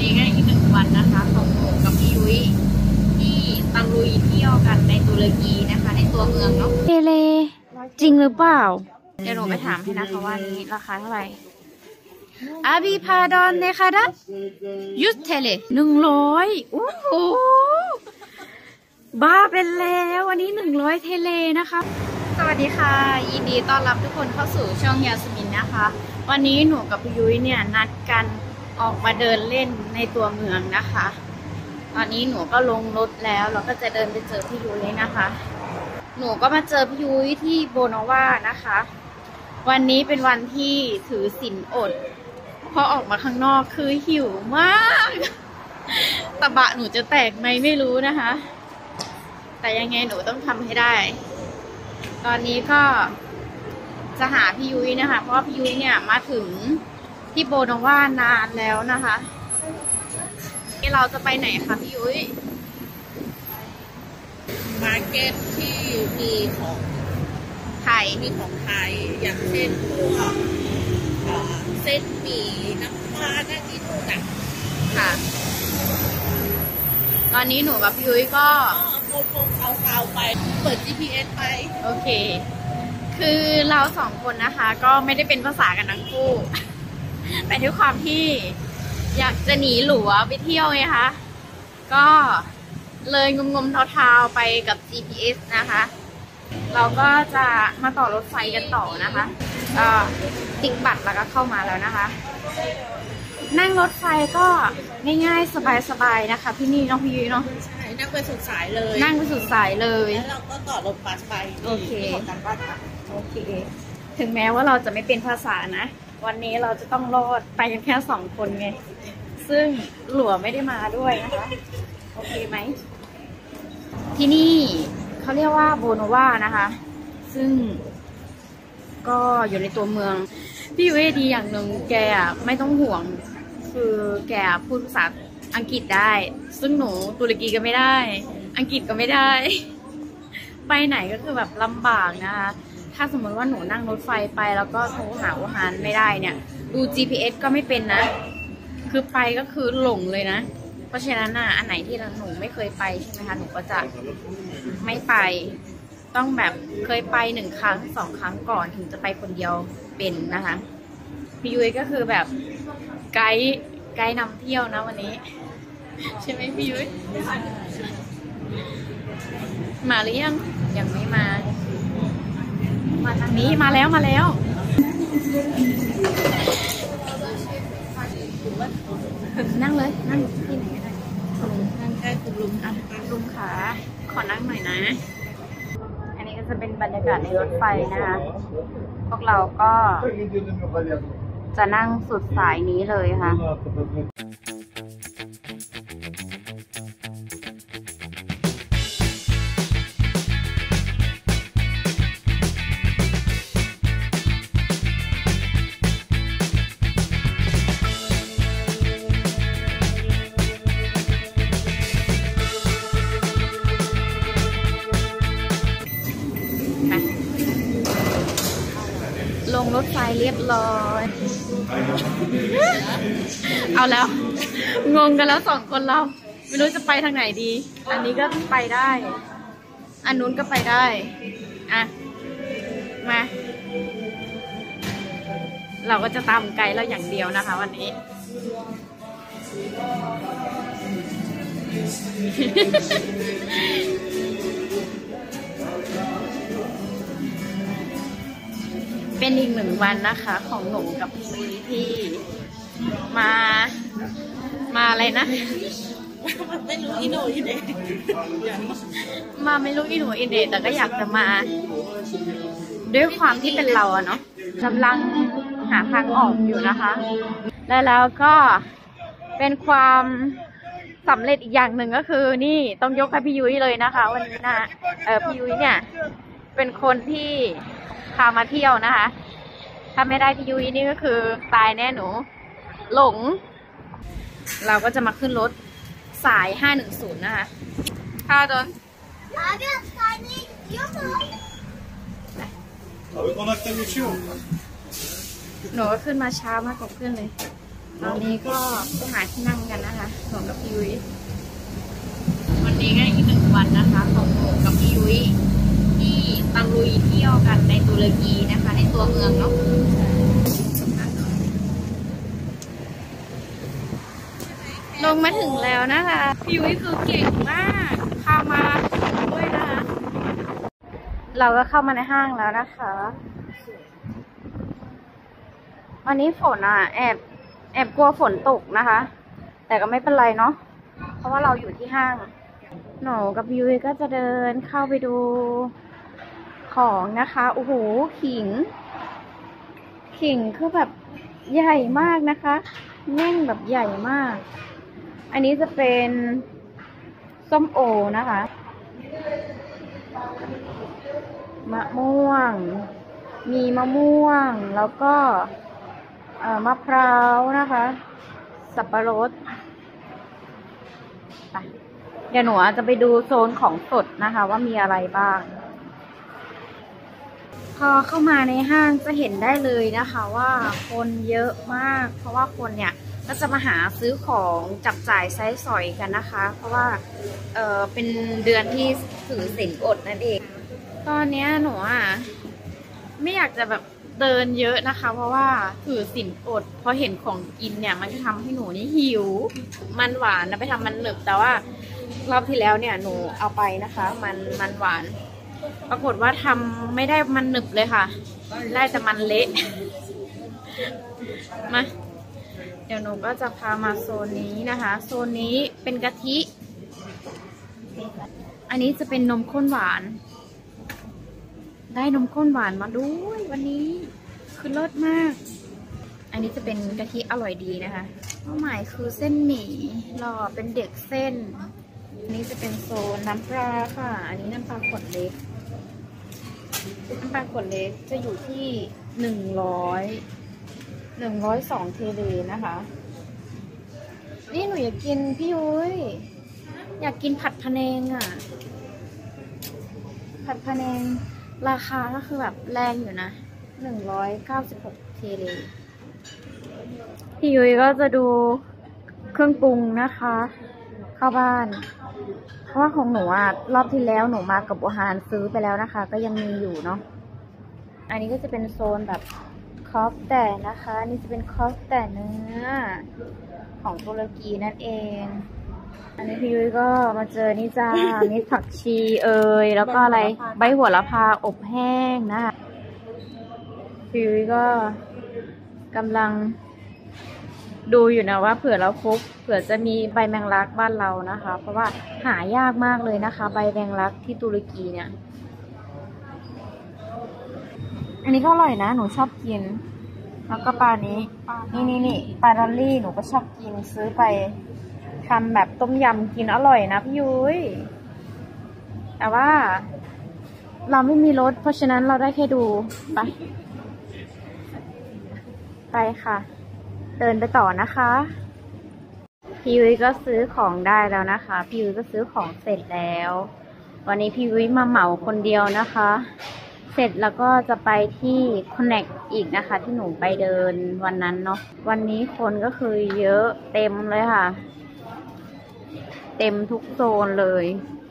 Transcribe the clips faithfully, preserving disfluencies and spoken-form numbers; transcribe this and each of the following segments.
นี้ก็อีกหนึ่งวันนะคะของหนูกับพี่ยุ้ยที่ตะลุยเที่ยวกันในตุรกีนะคะในตัวเมืองเนาะเทเลจริงหรือเปล่าเดี๋ยวหนูไปถามให้นะคะว่านี้ราคาเท่าไหร่อาบีพาดอนเนคาดัยุทเทเลหนึ่งร้อยโอ้โหบ้าเป็นแล้ววันนี้หนึ่งร้อยเทเลนะคะสวัสดีค่ะยินดีต้อนรับทุกคนเข้าสู่ช่องยาสมินนะคะวันนี้หนูกับพี่ยุ้ยเนี่ยนัดกันออกมาเดินเล่นในตัวเมืองนะคะตอนนี้หนูก็ลงรถแล้วเราก็จะเดินไปเจอพี่ยุ้ยนะคะหนูก็มาเจอพี่ยุ้ยที่โบนาวานะคะวันนี้เป็นวันที่ถือศีลอดพอออกมาข้างนอกคือหิวมากตะบะหนูจะแตกไหมไม่รู้นะคะแต่ยังไงหนูต้องทำให้ได้ตอนนี้ก็จะหาพี่ยุ้ยนะคะเพราะว่าพี่ยุ้ยเนี่ยมาถึงที่โบนาวานานแล้วนะคะนี่เราจะไปไหนคะพี่ยุ้ยมาร์เก็ตที่มีของไทยมีของไทยอย่างเช่นพวกเส้นหมี่น้ำปลาหน้าที่นู่นอ่ะค่ะตอนนี้หนูกับพี่ยุ้ยก็โค้งๆเซาๆไปเปิด จี พี เอส ไปโอเคคือเราสองคนนะคะก็ไม่ได้เป็นภาษากันทั้งคู่แต่ด้วยความที่อยากจะหนีหลัวไปเที่ยวไงคะก็เลยงมๆเท้าๆไปกับ จี พี เอส นะคะเราก็จะมาต่อรถไฟกันต่อนะคะก็ติ๊กบัตรแล้วก็เข้ามาแล้วนะคะนั่งรถไฟก็ง่ายๆสบายๆนะคะพี่นี่น้องพี่ยุ้ยเนาะใช่นั่งไปสุดสายเลยนั่งไปสุดสายเลยแล้วเราก็ต่อรถบัสไปโอเคกันบ้านค่ะโอเคถึงแม้ว่าเราจะไม่เป็นภาษานะวันนี้เราจะต้องรอดไปกันแค่สองคนไงซึ่งหลัวไม่ได้มาด้วยนะคะโอเคไหมที่นี่เขาเรียกว่าโบนาวานะคะซึ่งก็อยู่ในตัวเมืองพี่ยุ้ยดีอย่างหนึ่งแกไม่ต้องห่วงคือแกพูดภาษาอังกฤษได้ซึ่งหนูตุรกีก็ไม่ได้อังกฤษก็ไม่ได้ไปไหนก็คือแบบลำบากนะคะถ้าสมมติว่าหนูนั่งรถไฟไปแล้วก็โทรหาอาหารไม่ได้เนี่ยดู จี พี เอส ก็ไม่เป็นนะคือไปก็คือหลงเลยนะเพราะฉะนั้นอ่ะอันไหนที่หนูไม่เคยไปใช่ไหมคะหนูก็จะไม่ไปต้องแบบเคยไปหนึ่งครั้งสองครั้งก่อนถึงจะไปคนเดียวเป็นนะคะพี่ยุ้ยก็คือแบบไกด์ไกด์นำเที่ยวนะวันนี้ใช่ไหมพี่ยุ้ยมาหรือยังยังไม่มามาทางนี้มาแล้วมาแล้วนั่งเลยนั่งที่ไหนก็ได้นั่งแค่คุณลุงอ่ะลุงขาขอนั่งหน่อยนะอันนี้ก็จะเป็นบรรยากาศในรถไฟนะคะพวกเราก็จะนั่งสุดสายนี้เลยค่ะลงรถไฟเรียบร้อยเอาแล้วงงกันแล้วสองคนเราไม่รู้จะไปทางไหนดีอันนี้ก็ไปได้อันนู้นก็ไปได้อ่ะมาเราก็จะตามไกด์เราอย่างเดียวนะคะวันนี้เป็นอีกหนึ่งวันนะคะของหนูกับพี่ยุ้ยที่มามาอะไรนะไม่รู้อีโนอีเดมาไม่รู้อีหนูอีเดแต่ก็อยากจะมาด้วยความที่เป็นเราอะเนาะกำลังหาทางออกอยู่นะคะและแล้วก็เป็นความสำเร็จอีกอย่างหนึ่งก็คือนี่ต้องยกให้พี่ยุ้ยเลยนะคะวันนี้นะเออพี่ยุ้ยเนี่ยเป็นคนที่พามาเที่ยวนะคะถ้าไม่ได้พี่ยุ้ยนี่ก็คือตายแน่หนูหลงเราก็จะมาขึ้นรถสายห้าหนึ่งศูนย์นะคะค่ะจนหนูก็ขึ้นมาช้ามากกว่าเพื่อนเลยตอนนี้ก็ไปหาที่นั่งกันนะคะหนูกับพี่ยุ้ยวันนี้ก็อีกหนึ่งวันนะคะของหนูกับพี่ยุ้ยที่ตะลุยเที่ยวกันในตุรกีนะคะในตัวเมืองเนาะลงมาถึงแล้วนะคะพี่ยุ้ยคือเก่งมากพามาด้วยนะคะเราก็เข้ามาในห้างแล้วนะคะวันนี้ฝนอ่ะแอบแอบกลัวฝนตกนะคะแต่ก็ไม่เป็นไรเนาะเพราะว่าเราอยู่ที่ห้างหนูกับยุ้ยก็จะเดินเข้าไปดูของนะคะโอ้โหขิงขิงคือแบบใหญ่มากนะคะแน่งแบบใหญ่มากอันนี้จะเป็นส้มโอนะคะมะม่วงมีมะม่วงแล้วก็มะพร้าวนะคะสับปะรดไปเดี๋ยวหนูจะไปดูโซนของสดนะคะว่ามีอะไรบ้างพอเข้ามาในห้างจะเห็นได้เลยนะคะว่าคนเยอะมากเพราะว่าคนเนี่ยก็จะมาหาซื้อของจับจ่ายใช้สอยกันนะคะเพราะว่าเออเป็นเดือนที่ถือศีลอดนั่นเองตอนนี้หนูอ่ะไม่อยากจะแบบเดินเยอะนะคะเพราะว่าถือศีลอดพอเห็นของกินเนี่ยมันจะทำให้หนูนี่หิวมันหวานนะไปทำมันหนึบแต่ว่ารอบที่แล้วเนี่ยหนูเอาไปนะคะมันมันหวานปรากฏว่าทำไม่ได้มันหนึบเลยค่ะได้แต่มันเละมาเดี๋ยวหนูก็จะพามาโซนนี้นะคะโซนนี้เป็นกะทิอันนี้จะเป็นนมข้นหวานได้นมข้นหวานมาด้วยวันนี้คือเลิศมากอันนี้จะเป็นกะทิอร่อยดีนะคะเป้าหมายคือเส้นหมี่หล่อเป็นเด็กเส้นอันนี้จะเป็นโซนน้ำปลาค่ะอันนี้น้ำปลาขวดเล็กน้ำปลาขวดเล็กจะอยู่ที่หนึ่งร้อยหนึ่งร้อยสองเทเลนะคะนี่หนูอยากกินพี่ยุ้ยอยากกินผัดพะแนงอ่ะผัดพะแนงราคาก็คือแบบแรงอยู่นะหนึ่งร้อยเก้าสิบหกเทเลพี่ยุ้ยก็จะดูเครื่องปรุงนะคะเข้าบ้านเพราะว่าของหนูอ่ะรอบที่แล้วหนูมากับอาหารซื้อไปแล้วนะคะก็ยังมีอยู่เนาะอันนี้ก็จะเป็นโซนแบบคอฟแต่นะคะนี่จะเป็นคอฟแต่เนื้อของตุรกีนั่นเองอันนี้พี่ยุ้ยก็มาเจอนี่จ้ามีผักชีเอ่ยแล้วก็อะไรใบโหระพาอบแห้งนะคะพี่ยุ้ยก็กำลังดูอยู่นะว่าเผื่อเราฟุกเผื่อจะมีใบแมงลักบ้านเรานะคะเพราะว่าหายากมากเลยนะคะใบแมงลักที่ตุรกีเนี่ยอันนี้ก็อร่อยนะหนูชอบกินแล้วก็ปลานี้นี่นี่นี่ปลาดอลลี่หนูก็ชอบกินซื้อไปทำแบบต้มยำกินอร่อยนะพี่ยุ้ยแต่ว่าเราไม่มีรถเพราะฉะนั้นเราได้แค่ดูไปไปค่ะเดินไปต่อนะคะพี่ยุ้ยก็ซื้อของได้แล้วนะคะพี่ยุ้ยก็ซื้อของเสร็จแล้ววันนี้พี่ยุ้ยมาเหมาคนเดียวนะคะเสร็จแล้วก็จะไปที่ Connect อีกนะคะที่หนูไปเดินวันนั้นเนาะวันนี้คนก็คือเยอะเต็มเลยค่ะเต็มทุกโซนเลย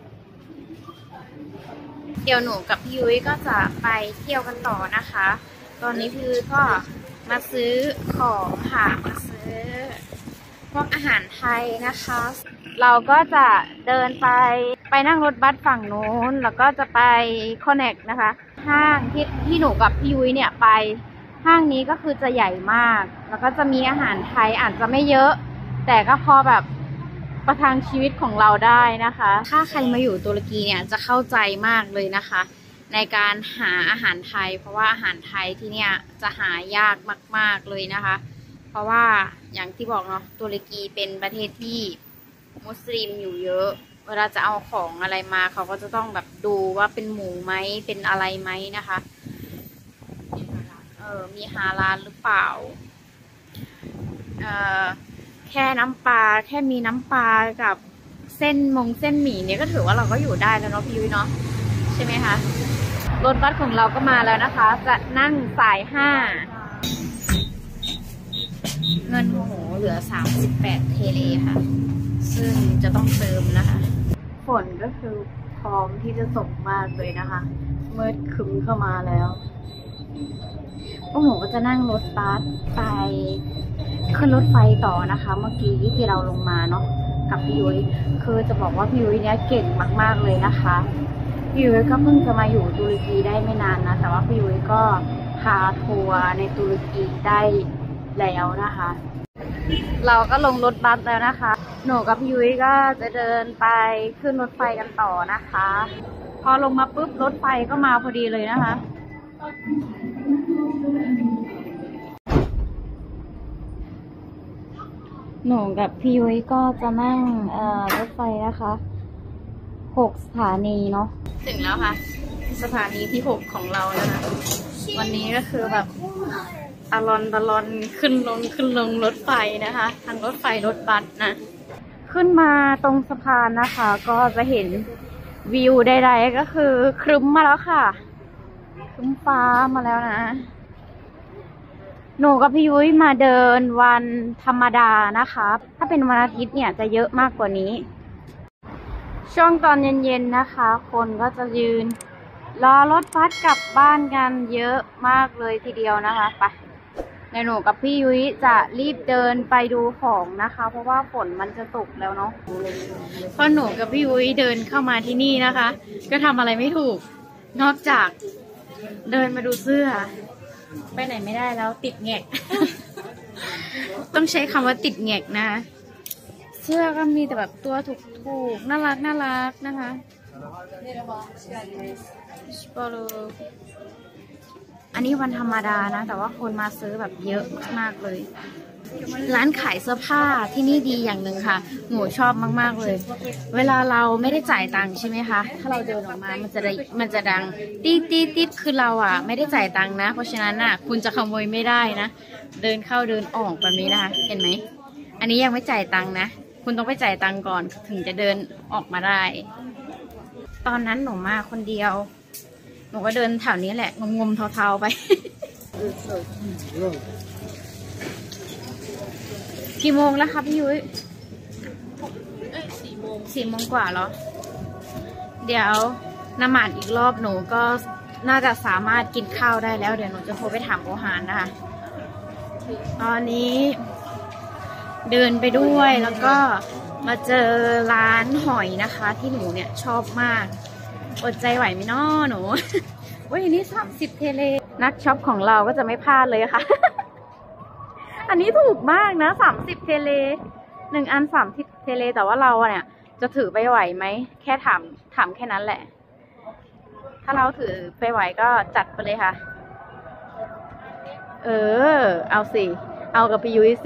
เดี๋ยวหนูกับพี่ยุ้ยก็จะไปเที่ยวกันต่อนะคะตอนนี้พี่ยุ้ยก็มาซื้อของค่ะมาซื้อพวกอาหารไทยนะคะเราก็จะเดินไปไปนั่งรถบัสฝั่งนู้นแล้วก็จะไป Connect นะคะห้างที่ที่หนูกับพี่ยุ้ยเนี่ยไปห้างนี้ก็คือจะใหญ่มากแล้วก็จะมีอาหารไทยอาจจะไม่เยอะแต่ก็พอแบบประทังชีวิตของเราได้นะคะถ้าใครมาอยู่ตุรกีเนี่ยจะเข้าใจมากเลยนะคะในการหาอาหารไทยเพราะว่าอาหารไทยที่เนี่ยจะหายากมากๆเลยนะคะเพราะว่าอย่างที่บอกเนาะตุรกีเป็นประเทศที่มุสลิมอยู่เยอะเวลาจะเอาของอะไรมาเขาก็จะต้องแบบดูว่าเป็นหมูไหมเป็นอะไรไหมนะคะเออมีฮาลาลหรือเปล่าเออแค่น้ำปลาแค่มีน้ำปลากับเส้นมงเส้นหมี่เนี่ยก็ถือว่าเราก็อยู่ได้แล้วเนาะพี่ยุ้ยเนาะใช่ไหมคะรถบัสของเราก็มาแล้วนะคะจะนั่งสายห้าเงินของหนูเหลือสามสิบแปดเทเลค่ะซึ่งจะต้องเติมนะคะฝนก็คือพร้อมที่จะตกมากเลยนะคะมืดครึ้มเข้ามาแล้วพวกหนูก็จะนั่งรถบัสไปขึ้นรถไฟต่อนะคะเมื่อกี้ที่เราลงมาเนาะกับพี่ยุ้ยคือจะบอกว่าพี่ยุ้ยเนี้ยเก่งมากๆเลยนะคะพี่ยุ้ยก็เพิ่งจะมาอยู่ตุรกีได้ไม่นานนะแต่ว่าพี่ยุ้ยก็พาทัวร์ในตุรกีได้แล้วนะคะเราก็ลงรถบัสแล้วนะคะหนูกับพี่ยุ้ยก็จะเดินไปขึ้นรถไฟกันต่อนะคะพอลงมาปุ๊บรถไฟก็มาพอดีเลยนะคะหนูกับพี่ยุ้ยก็จะนั่งเอ่อรถไฟนะคะหกสถานีเนาะถึงแล้วค่ะสถานีที่หกของเรานะคะวันนี้ก็คือแบบตะลอนตะลอนขึ้นลงขึ้นลงรถไฟนะคะทางรถไฟรถบัสนะขึ้นมาตรงสะพานนะคะก็จะเห็นวิวใดๆก็คือครึ้มมาแล้วค่ะครึ้มฟ้ามาแล้วนะหนูกับพี่ยุ้ยมาเดินวันธรรมดานะคะถ้าเป็นวันอาทิตย์เนี่ยจะเยอะมากกว่านี้ช่วงตอนเย็นๆนะคะคนก็จะยืนรอรถบัสกลับบ้านกันเยอะมากเลยทีเดียวนะคะไปในหนูกับพี่ยุ้ยจะรีบเดินไปดูของนะคะเพราะว่าฝนมันจะตกแล้วเนาะพอหนูกับพี่ยุ้ยเดินเข้ามาที่นี่นะคะก็ทำอะไรไม่ถูกนอกจากเดินมาดูเสื้อไปไหนไม่ได้แล้วติดแงก ต้องใช้คำว่าติดแงกนะเสื้อก็มีแต่แบบตัวถูกๆน่ารักน่ารักนะคะอันนี้วันธรรมดานะแต่ว่าคนมาซื้อแบบเยอะมากๆเลยร้านขายเสื้อผ้าที่นี่ดีอย่างหนึ่งค่ะหนูชอบมากๆเลยเวลาเราไม่ได้จ่ายตังค์ใช่ไหมคะถ้าเราเดินออกมามันจะได้มันจะดังตีดตีดตีดคือเราอ่ะไม่ได้จ่ายตังค์นะเพราะฉะนั้นอ่ะคุณจะขโมยไม่ได้นะเดินเข้าเดินออกแบบนี้นะคะเห็นไหมอันนี้ยังไม่จ่ายตังค์นะคุณต้องไปจ่ายตังค์ก่อนถึงจะเดินออกมาได้ตอนนั้นหนูมาคนเดียวหนูก็เดินแถวนี้แหละงมๆเทาๆไป กี่โมงแล้วคะพี่ยุ้ยเอ้ยสี่โมงสี่โมงกว่าเหรอเดี๋ยวนมาดอีกรอบหนูก็น่าจะสามารถกินข้าวได้แล้วเดี๋ยวหนูจะโทรไปถามโอฮานนะคะตอนนี้เดินไปด้วยแล้วก็มาเจอร้านหอยนะคะที่หนูเนี่ยชอบมากอดใจไหวไหมน้อหนูว้ยนี่สามสิบเทเลนักช็อปของเราก็จะไม่พลาดเลยค่ะ อันนี้ถูกมากนะสามสิบเทเลหนึ่งอันสามสิบเทเลแต่ว่าเราเนี่ยจะถือไปไหวไหมแค่ถามถามแค่นั้นแหละถ้าเราถือไปไหวก็จัดไปเลยค่ะเออเอาสิเอากับพี่ยุ้ยสิ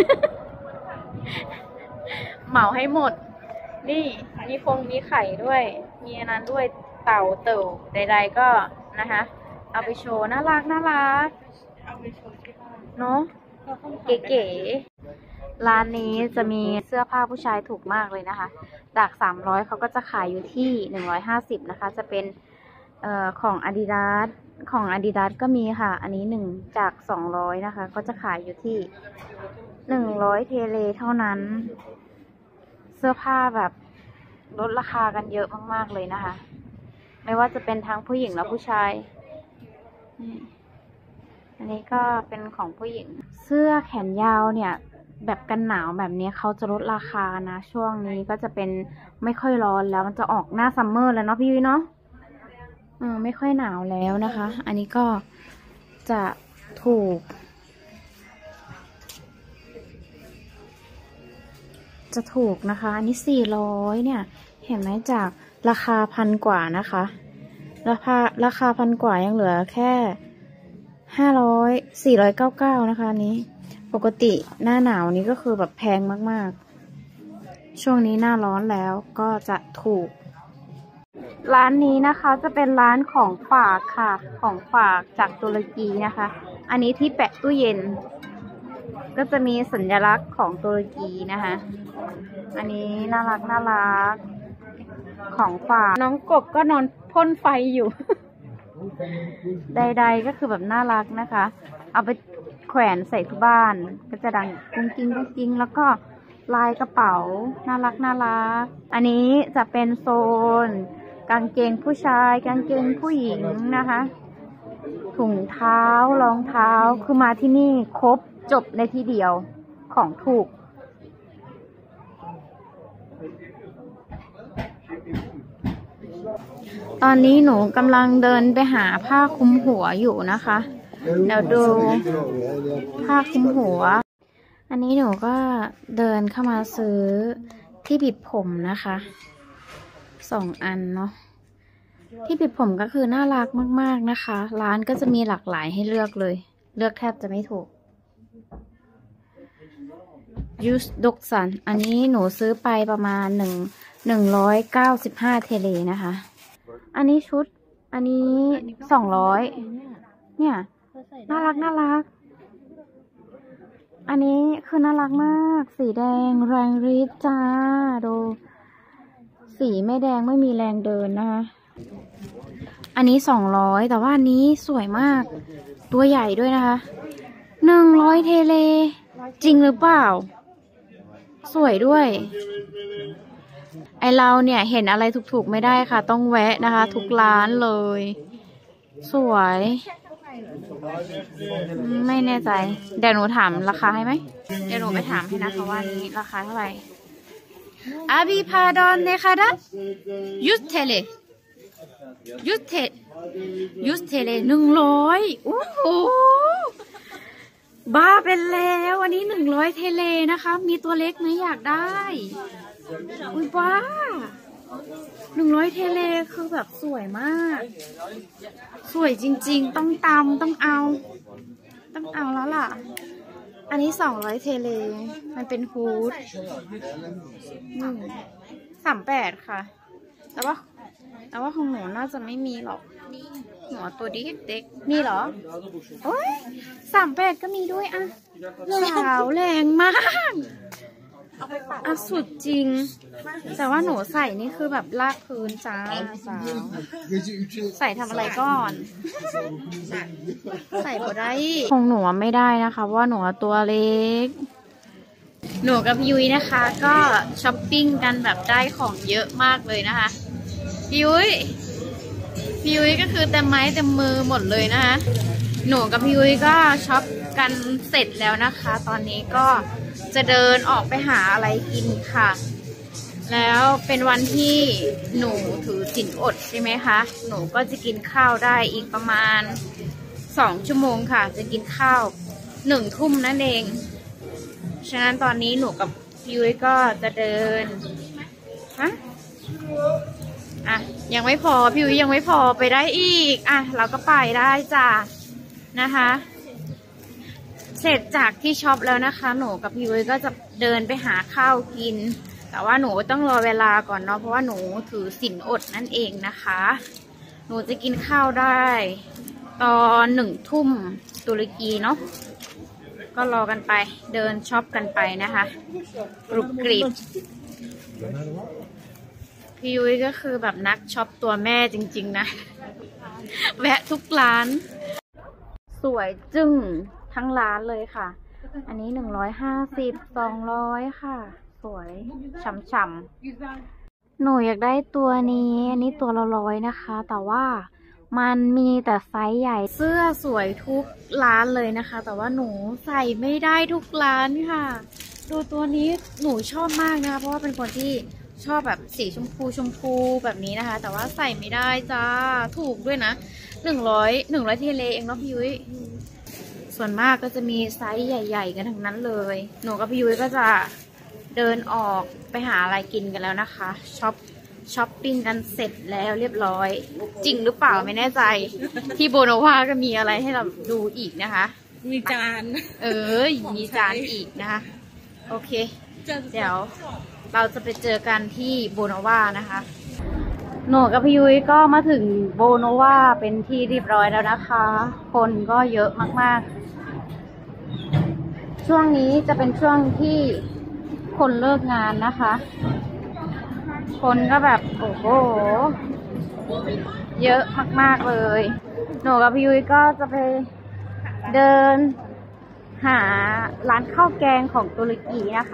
เหมาให้หมดนี่มีฟงมีไข่ด้วยมีอันนั้นด้วยเต่าเต่าใดๆก็นะคะเอาไปโชว์น่ารักน่ารักเอาไปโชว์ที่บ้านเนาะเก๋ๆร้านนี้จะมีเสื้อผ้าผู้ชายถูกมากเลยนะคะจากสามร้อยเขาก็จะขายอยู่ที่หนึ่งร้อยห้าสิบนะคะจะเป็นเอ่อของ Adidas ของ Adidas ก็มีค่ะอันนี้หนึ่งจากสองร้อยนะคะก็จะขายอยู่ที่หนึ่งร้อยเทเลเท่านั้นเสื้อผ้าแบบลดราคากันเยอะมากๆเลยนะคะไม่ว่าจะเป็นทั้งผู้หญิงและผู้ชายอันนี้ก็เป็นของผู้หญิงเสื้อแขนยาวเนี่ยแบบกันหนาวแบบนี้เขาจะลดราคานะช่วงนี้ก็จะเป็นไม่ค่อยร้อนแล้วมันจะออกหน้าซัมเมอร์แล้วเนาะพี่วิเนาะอืมไม่ค่อยหนาวแล้วนะคะอันนี้ก็จะถูกจะถูกนะคะอันนี้สี่ร้อยเนี่ยเห็นไหมจากราคาพันกว่านะคะราคาราคาพันกว่ายังเหลือแค่ห้าร้อยสี่ร้อยเก้าเก้านะคะอันนี้ปกติหน้าหนาวนี้ก็คือแบบแพงมากๆช่วงนี้หน้าร้อนแล้วก็จะถูกร้านนี้นะคะจะเป็นร้านของฝากค่ะของฝากจากตุรกีนะคะอันนี้ที่แปะตู้เย็นก็จะมีสัญลักษณ์ของตุรกีนะคะอันนี้น่ารักน่ารักของฝากน้องกบก็นอนพ่นไฟอยู่ ใดๆก็คือแบบน่ารักนะคะเอาไปแขวนใส่ทุกบ้านก็จะดังกุ้งกิ้งกุ้งกิ้งแล้วก็ลายกระเป๋าน่ารักน่ารักอันนี้จะเป็นโซนกางเกงผู้ชายกางเกงผู้หญิงนะคะถุงเท้ารองเท้าคือมาที่นี่ครบจบในที่เดียวของถูกตอนนี้หนูกำลังเดินไปหาผ้าคลุมหัวอยู่นะคะเดี๋ยวดูผ้าคลุมหัวอันนี้หนูก็เดินเข้ามาซื้อที่บิดผมนะคะสองอันเนาะที่บิดผมก็คือน่ารักมากๆนะคะร้านก็จะมีหลากหลายให้เลือกเลยเลือกแทบจะไม่ถูกยูสดกสันอันนี้หนูซื้อไปประมาณหนึ่งหนึ่งร้อยเก้าสิบห้าเทเลนะคะอันนี้ชุดอันนี้สองร้อยเนี่ยน่ารักน่ารักอันนี้คือน่ารักมากสีแดงแรงฤทธิ์จ้าดูสีไม่แดงไม่มีแรงเดินนะคะอันนี้สองร้อยแต่ว่าอันนี้สวยมากตัวใหญ่ด้วยนะคะหนึ่งร้อยเทเลจริงหรือเปล่าสวยด้วยไอเราเนี่ยเห็นอะไรถูกๆไม่ได้ค่ะต้องแวะนะคะทุกร้านเลยสวยไม่แน่ใจเดี๋ยวหนูถามราคาให้ไหมเดี๋ยวหนูไปถามให้นะคะว่านี้ราคาเท่าไหร่อาบีพาดอนเนคาดะยูสเทเลยูสเทยูสเทเลหนึ่งร้อยโอ้โหบ้าเป็นแล้วอันนี้หนึ่งร้อยเทเลนะคะมีตัวเล็กไหมอยากได้อุ้ยบ้าหนึ่งร้อยเทเลคือแบบสวยมากสวยจริงๆต้องตำต้องเอาต้องเอาแล้วล่ะอันนี้สองร้อยเทเลมันเป็นฮูดอืมสามแปดค่ะแต่ว่าแต่ว่าของหนูน่าจะไม่มีหรอกหนูตัวดีเด็กมีเหรอโอ้ยสามแปดก็มีด้วยอ่ะสาวแรงมากอ่ะสุดจริงแต่ว่าหนูใส่นี่คือแบบลากพื้นจ้าสาวใส่ทำอะไรก่อนใส่บ่ได้ของหนูไม่ได้นะคะว่าหนูตัวเล็กหนูกับยุ้ยนะคะก็ช้อปปิ้งกันแบบได้ของเยอะมากเลยนะคะยุ้ยพี่ยุ้ยก็คือเต็มไม้เต็มมือหมดเลยนะคะหนูกับพี่ยุ้ยก็ช็อปกันเสร็จแล้วนะคะ ตอนนี้ก็จะเดินออกไปหาอะไรกินค่ะแล้วเป็นวันที่หนูถือศีลอดใช่ไหมคะหนูก็จะกินข้าวได้อีกประมาณสองชั่วโมงค่ะจะกินข้าวหนึ่งทุ่มนั่นเองฉะนั้นตอนนี้หนูกับพี่ยุ้ยก็จะเดินฮะอ่ะยังไม่พอพี่ยุ้ยยังไม่พอไปได้อีกอ่ะเราก็ไปได้จ้ะนะคะเสร็จจากที่ช็อปแล้วนะคะหนูกับพี่ยุ้ยก็จะเดินไปหาข้าวกินแต่ว่าหนูต้องรอเวลาก่อนเนาะเพราะว่าหนูถือศีลอดนั่นเองนะคะหนูจะกินข้าวได้ตอนหนึ่งทุ่มตุรกีเนาะก็รอกันไปเดินช็อปกันไปนะคะกรุบกริบพี่ยุ้ยก็คือแบบนักช็อปตัวแม่จริงๆนะแวะทุกร้านสวยจึ้งทั้งร้านเลยค่ะอันนี้หนึ่งร้อยห้าสิบสองร้อยค่ะสวยฉ่ำๆหนูอยากได้ตัวนี้อันนี้ตัวละร้อยนะคะแต่ว่ามันมีแต่ไซส์ใหญ่เสื้อสวยทุกร้านเลยนะคะแต่ว่าหนูใส่ไม่ได้ทุกร้านค่ะดูตัวนี้หนูชอบมากนะคะเพราะว่าเป็นคนที่ชอบแบบสีชมพูชมพูแบบนี้นะคะแต่ว่าใส่ไม่ได้จ้าถูกด้วยนะหนึ่งร้อยหนึ่งร้อยเทเลเองเนาะพี่ยุ้ยส่วนมากก็จะมีไซส์ใหญ่ๆกันทั้งนั้นเลยหนูกับพี่ยุ้ยก็จะเดินออกไปหาอะไรกินกันแล้วนะคะช็อปช้อปปิ้งกันเสร็จแล้วเรียบร้อยจริงหรือเปล่าไม่แน่ใจที่โบโนวาก็มีอะไรให้เราดูอีกนะคะมีจานเออมีจานอีกนะคะโอเคเดี๋ยวเราจะไปเจอกันที่โบโนวานะคะหนูกับพี่ยุ้ยก็มาถึงโบโนวาเป็นที่เรียบร้อยแล้วนะคะคนก็เยอะมากๆช่วงนี้จะเป็นช่วงที่คนเลิกงานนะคะคนก็แบบโอ้โหเยอะมากๆเลยหนูกับพี่ยุ้ยก็จะไปเดินหาร้านข้าวแกงของตุรกีนะคะ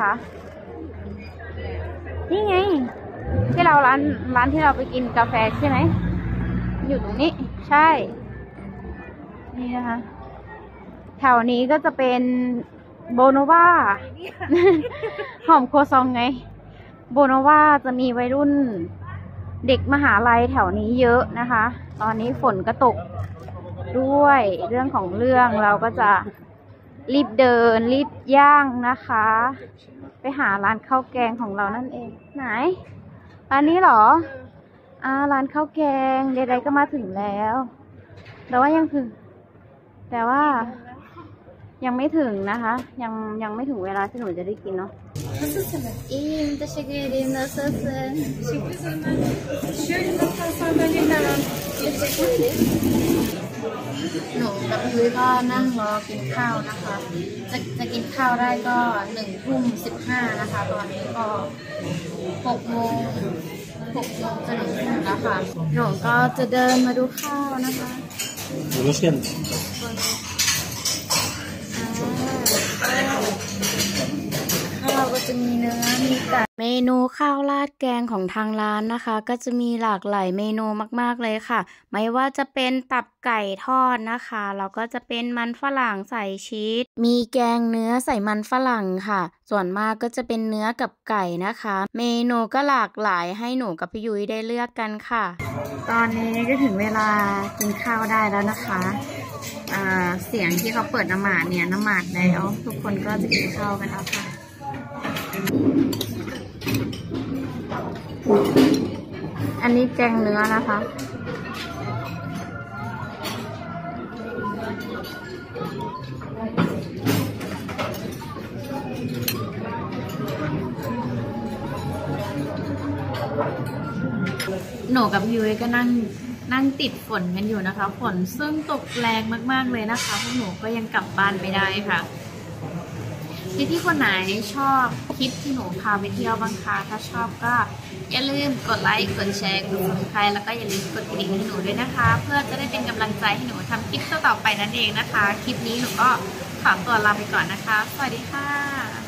นี่ไง ที่เราร้านร้านที่เราไปกินกาแฟใช่ไหมอยู่ตรงนี้ใช่ นี่นะคะ แถวนี้ก็จะเป็นโบโนวา หอมโคซองไง โบโนวาจะมีวัยรุ่นเด็กมหาลัยแถวนี้เยอะนะคะ ตอนนี้ฝนก็ตกด้วยเรื่องของเรื่องเราก็จะรีบเดินรีบย่างนะคะ ไปหาร้านข้าวแกงของเรานั่นเอง ไหนร้านนี้เหรออ่าร้านข้าวแกงใดๆก็มาถึงแล้วแต่ว่ายังถึงแต่ว่ายังไม่ถึงนะคะ ยังยังไม่ถึงเวลาที่หนูจะได้กินเนาะİyiyim, teşekkür ederim. Nasılsın? Teşekkür ederim. Şöyle lütfen sandalyeler al. หนูกับยุ้ยก็นั่งรอกินข้าวนะคะ จะจะกินข้าวได้ก็หนึ่งทุ่มสิบห้านะคะ ตอนนี้ก็หกโมงหกโมงจะหนึ่งทุ่มแล้วค่ะ หนูก็จะเดินมาดูข้าวนะคะ Hoş geldin. ข้าวก็จะมีเนื้อมีไก่เมนูข้าวราดแกงของทางร้านนะคะ ก็จะมีหลากหลายเมนูมากๆเลยค่ะ ไม่ว่าจะเป็นตับไก่ทอดนะคะแล้วก็จะเป็นมันฝรั่งใส่ชีสมีแกงเนื้อใส่มันฝรั่งค่ะ ส่วนมากก็จะเป็นเนื้อกับไก่นะคะ เมนูก็หลากหลายให้หนูกับพี่ยุ้ยได้เลือกกันค่ะ ตอนนี้ก็ถึงเวลากินข้าวได้แล้วนะคะอ่าเสียงที่เขาเปิดน้ำหมาดเนี่ยน้ำหมาดแล้วทุกคนก็จะกินข้าวกันแล้วค่ะ อันนี้แกงเนื้อนะคะ หนูกับยุ้ยก็นั่งนั่งติดฝนกันอยู่นะคะ ฝนซึ่งตกแรงมากๆเลยนะคะพวกหนูก็ยังกลับบ้านไม่ได้ค่ะ ที่ที่คนไหนชอบคลิปที่หนูพาไปเที่ยวบ้างคะถ้าชอบก็อย่าลืมกดไลค์กดแชร์กด ซับสไครบ์ แล้วก็อย่าลืมกดกระดิ่งให้หนูด้วยนะคะ เพื่อจะได้เป็นกำลังใจให้หนูทำคลิปต่อๆไปนั่นเองนะคะคลิปนี้หนูก็ขอตัวลาไปก่อนนะคะสวัสดีค่ะ